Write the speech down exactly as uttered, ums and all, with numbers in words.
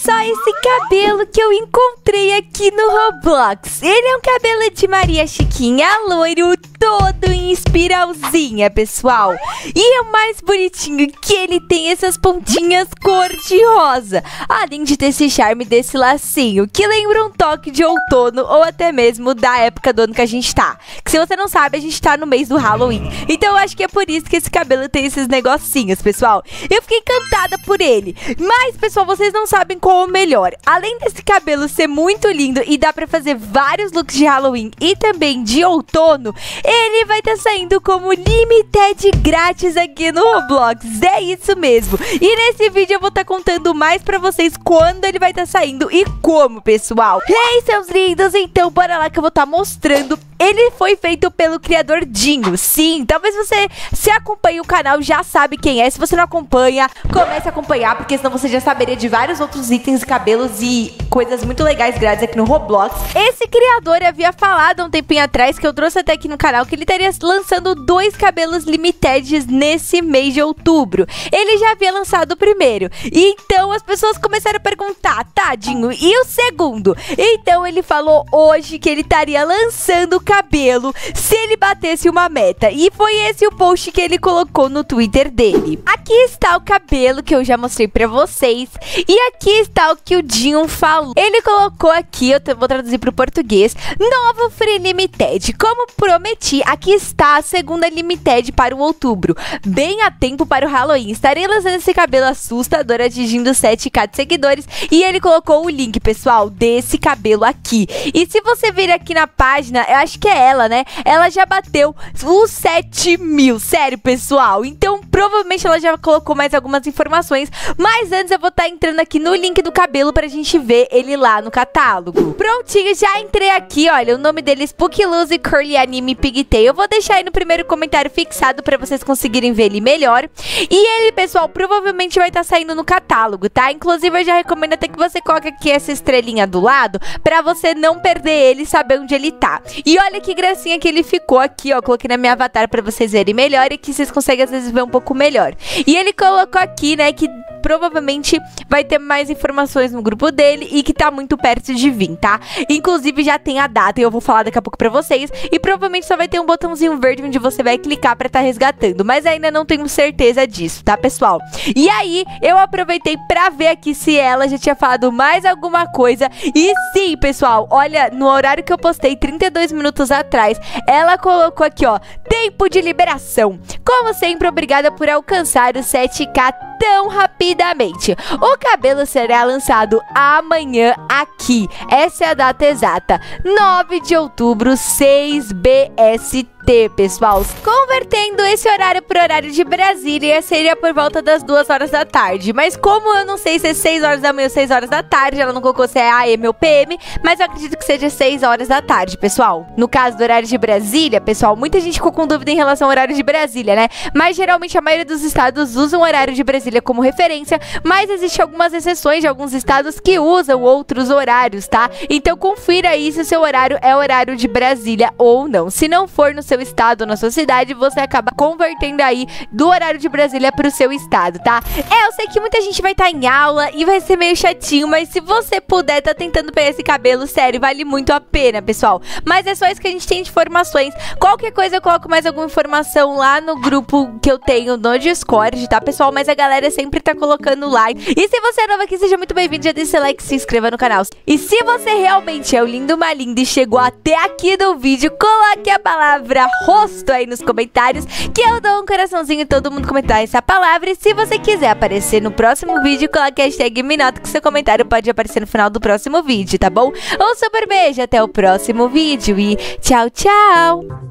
só esse cabelo que eu encontrei aqui no Roblox. Ele é um cabelo de Maria Chiquinha, loiro, todo em espiralzinha, pessoal. E o mais bonitinho que ele tem essas pontinhas cor-de-rosa, além de ter esse charme desse lacinho, que lembra um toque de outono ou até mesmo da época do ano que a gente tá. Que se você não sabe, a gente tá no mês do Halloween. Então eu acho que é por isso que esse cabelo tem esses negocinhos, pessoal. Eu fiquei encantada por ele. Mas, pessoal, vocês não sabem qual é o melhor. Além desse cabelo ser muito lindo e dá pra fazer vários looks de Halloween e também de outono, ele vai estar tá saindo como limited grátis aqui no Roblox. É isso mesmo. E nesse vídeo eu vou estar tá contando mais pra vocês quando ele vai estar tá saindo e como, pessoal. E aí, seus lindos, então bora lá que eu vou estar tá mostrando. Ele foi feito pelo criador Dinho. Sim, talvez você se acompanhe o canal já sabe quem é. Se você não acompanha, comece a acompanhar, porque senão você já saberia de vários outros itens, cabelos e coisas muito legais grátis aqui no Roblox. Esse criador havia falado há um tempinho atrás, que eu trouxe até aqui no canal, que ele estaria lançando dois cabelos limited nesse mês de outubro. Ele já havia lançado o primeiro. E então as pessoas começaram a perguntar, tadinho, e o segundo? Então ele falou hoje que ele estaria lançando o cabelo se ele batesse uma meta. E foi esse o post que ele colocou no Twitter dele. Aqui está o cabelo que eu já mostrei pra vocês. E aqui está o que o Dinho falou. Ele colocou aqui, eu vou traduzir pro português: novo Free Limited. Como prometi, aqui está a segunda Limited para o outubro. Bem a tempo para o Halloween. Estarei lançando esse cabelo assustador, atingindo sete mil de seguidores. E ele colocou o link, pessoal, desse cabelo aqui. E se você vir aqui na página, eu acho que é ela, né? Ela já bateu os sete mil. Sério, pessoal. Então, provavelmente ela já colocou mais algumas informações. Mas antes eu vou estar tá entrando aqui no link do cabelo pra gente ver ele lá no catálogo. Prontinho, já entrei aqui, olha. O nome dele é Spookyluzy Curly Anime Pigtail. Eu vou deixar aí no primeiro comentário fixado pra vocês conseguirem ver ele melhor. E ele, pessoal, provavelmente vai estar tá saindo no catálogo, tá? Inclusive, eu já recomendo até que você coloque aqui essa estrelinha do lado pra você não perder ele e saber onde ele tá. E olha que gracinha que ele ficou aqui, ó. Coloquei na minha avatar pra vocês verem melhor e que vocês conseguem às vezes ver um pouco melhor. E ele colocou aqui, né, que provavelmente vai ter mais informações no grupo dele e que tá muito perto de vir, tá? Inclusive já tem a data e eu vou falar daqui a pouco pra vocês. E provavelmente só vai ter um botãozinho verde onde você vai clicar pra tá resgatando. Mas ainda não tenho certeza disso, tá, pessoal? E aí, eu aproveitei pra ver aqui se ela já tinha falado mais alguma coisa. E sim, pessoal, olha, no horário que eu postei, trinta e dois minutos atrás, ela colocou aqui, ó, tempo de liberação. Como sempre, obrigada por alcançar os sete mil tão rapidamente. O cabelo será lançado amanhã aqui. Essa é a data exata, nove de outubro, seis B S T, pessoal. Convertendo esse horário para o horário de Brasília, seria por volta das duas horas da tarde. Mas como eu não sei se é seis horas da manhã ou seis horas da tarde, ela não colocou se é A M ou P M, mas eu acredito que seja seis horas da tarde, pessoal. No caso do horário de Brasília, pessoal, muita gente ficou com dúvida em relação ao horário de Brasília, né? Mas geralmente a maioria dos estados usam o horário de Brasília como referência, mas existem algumas exceções de alguns estados que usam outros horários, tá? Então confira aí se o seu horário é horário de Brasília ou não. Se não for no seu estado ou na sua cidade, você acaba convertendo aí do horário de Brasília pro seu estado, tá? É, eu sei que muita gente vai estar em aula e vai ser meio chatinho, mas se você puder tá tentando pegar esse cabelo, sério, vale muito a pena, pessoal. Mas é só isso que a gente tem de informações. Qualquer coisa eu coloco mais alguma informação lá no grupo que eu tenho no Discord, tá, pessoal? Mas a galera sempre tá colocando like. E se você é novo aqui, seja muito bem-vindo, já deixa seu like e se inscreva no canal. E se você realmente é o lindo, uma linda e chegou até aqui no vídeo, coloque a palavra rosto aí nos comentários, que eu dou um coraçãozinho e todo mundo comentar essa palavra. E se você quiser aparecer no próximo vídeo, coloque a hashtag Minota, que seu comentário pode aparecer no final do próximo vídeo, tá bom? Um super beijo, até o próximo vídeo e tchau, tchau!